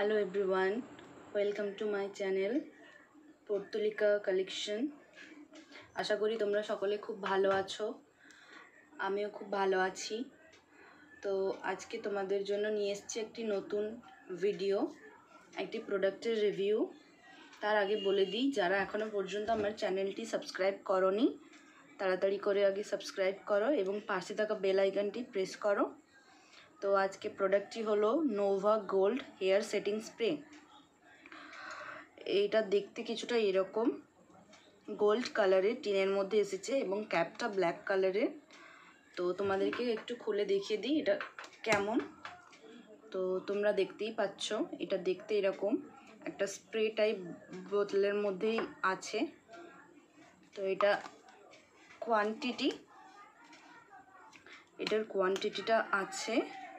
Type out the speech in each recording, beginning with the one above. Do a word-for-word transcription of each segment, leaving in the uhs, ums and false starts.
Hello everyone, welcome to my channel Portulika collection. আশা করি তোমরা সকলে খুব ভালো আছো, আমিও খুব ভালো আছি। তো আজকে তোমাদের জন্য নিয়ে এসেছি একটি নতুন ভিডিও, একটি প্রোডাক্টের রিভিউ। তার আগে বলে দিই, যারা এখনও পর্যন্ত আমার চ্যানেলটি সাবস্ক্রাইব করোনি তাড়াতাড়ি করে আগে সাবস্ক্রাইব করো এবং পাশে থাকা বেল আইকনটি প্রেস করো। তো আজকে প্রোডাক্টটি হলো Nova gold hair setting spray. এইটা দেখতে কিছুটা এরকম গোল্ড কালারের টিনের মধ্যে এসেছে এবং ক্যাপটা ব্ল্যাক কালারের। তো তোমাদেরকে একটু খুলে দেখিয়ে দিই এটা কেমন। তো তোমরা দেখতেই পাচ্ছ, এটা দেখতে এরকম একটা স্প্রে টাইপ বোতলের মধ্যেই আছে। তো এটা কোয়ান্টিটি এটার কোয়ান্টিটিটা আছে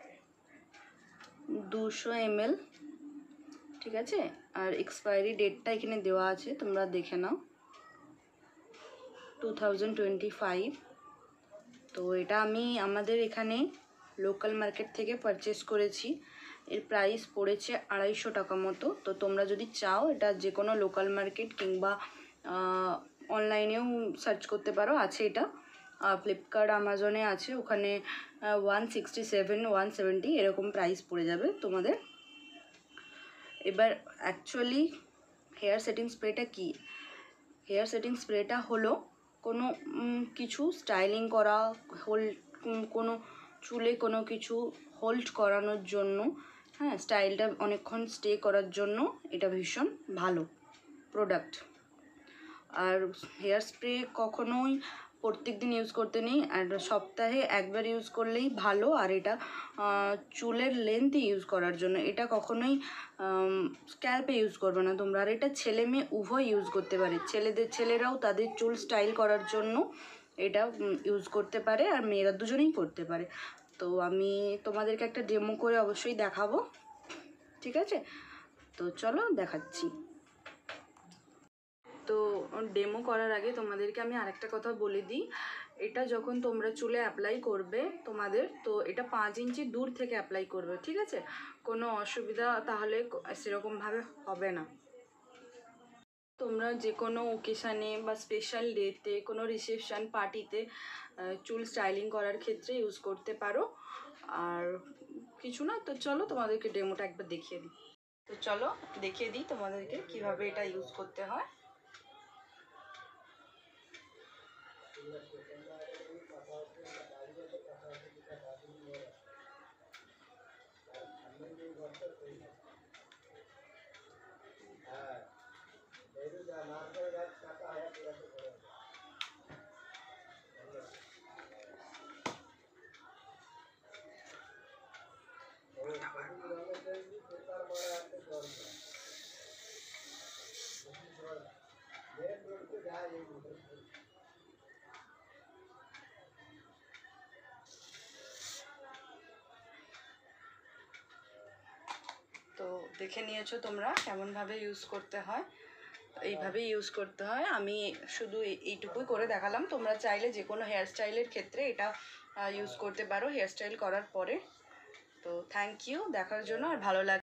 দুশো এমএল, ঠিক আছে। আর এক্সপায়ারি ডেটটা এখানে দেওয়া আছে, তোমরা দেখে নাও, টু থাউজেন্ড টোয়েন্টি ফাইভ। তো এটা আমি আমাদের এখানে লোকাল মার্কেট থেকে পারচেস করেছি। এর প্রাইস পড়েছে আড়াইশো টাকা মতো। তো তোমরা যদি চাও এটা যে কোনো লোকাল মার্কেট কিংবা অনলাইনেও সার্চ করতে পারো, আছে এটা ফ্লিপকার্ট আমাজনে আছে, ওখানে one sixty seven one seventy এরকম প্রাইস পড়ে যাবে তোমাদের। এবার অ্যাকচুয়ালি হেয়ার সেটিং স্প্রেটা কি? হেয়ার সেটিং স্প্রেটা হলো কোনো কিছু স্টাইলিং করা, হোল্ড কোনো চুলে কোনো কিছু হোল্ড করানোর জন্য, হ্যাঁ, স্টাইলটা অনেকক্ষণ স্টে করার জন্য এটা ভীষণ ভালো প্রোডাক্ট। আর হেয়ার স্প্রে কখনোই প্রত্যেক দিন ইউজ করতে নেই, আর সপ্তাহে একবার ইউজ করলেই ভালো। আর এটা চুলের লেন্থে ইউজ করার জন্য, এটা কখনোই স্ক্যাল্পে ইউজ করবে না তোমরা। আর এটা ছেলে মেয়ে উভয় ইউজ করতে পারে, ছেলেদের ছেলেরাও তাদের চুল স্টাইল করার জন্য এটা ইউজ করতে পারে, আর মেয়েরা দুজনেই করতে পারে। তো আমি তোমাদেরকে একটা ডেমো করে অবশ্যই দেখাবো, ঠিক আছে? তো চলো দেখাচ্ছি। তো ডেমো করার আগে তোমাদেরকে আমি আরেকটা কথা বলে দিই, এটা যখন তোমরা চুলে অ্যাপ্লাই করবে তোমাদের, তো এটা পাঁচ ইঞ্চি দূর থেকে অ্যাপ্লাই করবে, ঠিক আছে? কোনো অসুবিধা তাহলে সেরকমভাবে হবে না। তোমরা যে কোনো ওকেশানে বা স্পেশাল ডেতে, কোনো রিসেপশান পার্টিতে চুল স্টাইলিং করার ক্ষেত্রে ইউজ করতে পারো। আর কিছু না, তো চলো তোমাদেরকে ডেমোটা একবার দেখিয়ে দিই। তো চলো দেখিয়ে দিই তোমাদেরকে কিভাবে এটা ইউজ করতে হয়। তো দেখে নিয়েছো তোমরা কেমনভাবে ইউজ করতে হয়। এইভাবেই ইউজ করতে হয়, আমি শুধু এইটুকুই করে দেখালাম। তোমরা চাইলে যে কোনো হেয়ার স্টাইলের ক্ষেত্রে এটা ইউজ করতে পারো হেয়ার স্টাইল করার পরে। তো থ্যাংক ইউ দেখার জন্য, আর ভালো লাগে।